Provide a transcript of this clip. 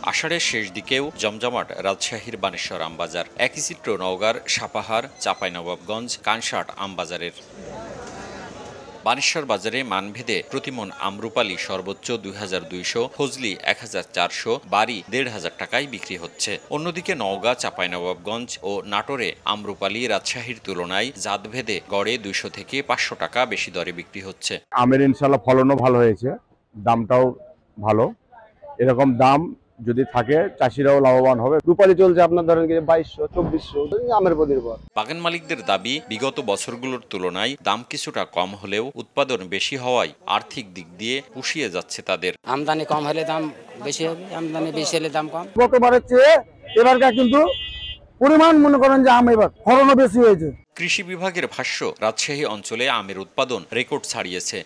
আষাঢ়ের শেষ দিকেও জমজমাট রাজশাহীর বানেশ্বর আমবাজার। একই চিত্র নওগাঁর সাপাহার, চাঁপাইনবাবগঞ্জ, কানসাট আমবাজারের। বানেশ্বর বাজারে মানভেদে প্রতিমন আমরুপালি সর্বোচ্চ ২২০০, ফজলি ১৪০০, বাড়ি ১৫০০ টাকায় বিক্রি হচ্ছে। অন্যদিকে নওগাঁ, চাঁপাইনবাবগঞ্জ ও নাটোরে আমরুপালি রাজশাহীর তুলনায় জাতভেদে গড়ে ২০০ থেকে ৫০০ টাকা বেশি দরে বিক্রি হচ্ছে। আমের ইনশাল্লাহ ফলনও ভালো হয়েছে, দামটাও ভালো। এরকম দাম যদি থাকে চাষিরাও লাভবান হবে। রূপালী চলছে আপনার ধরেন ২২০০, ২৪০০ আমের প্রতির পর। বাগান মালিকদের দাবি, বিগত বছরগুলোর তুলনায় দাম কিছুটা কম হলেও উৎপাদন বেশি হওয়ায় আর্থিক দিক দিয়ে পুষিয়ে যাচ্ছে তাদের। আমদানি কম হলে দাম বেশি হবে, আমদানি বেশি হলে দাম কম। গতবারের চেয়ে এবারকার কিন্তু পরিমাণ মনে করেন যে আম এবার ফলনও বেশি হয়েছে। কৃষি বিভাগের ভাষ্য, রাজশাহী অঞ্চলে আমের উৎপাদন রেকর্ড ছাড়িয়েছে।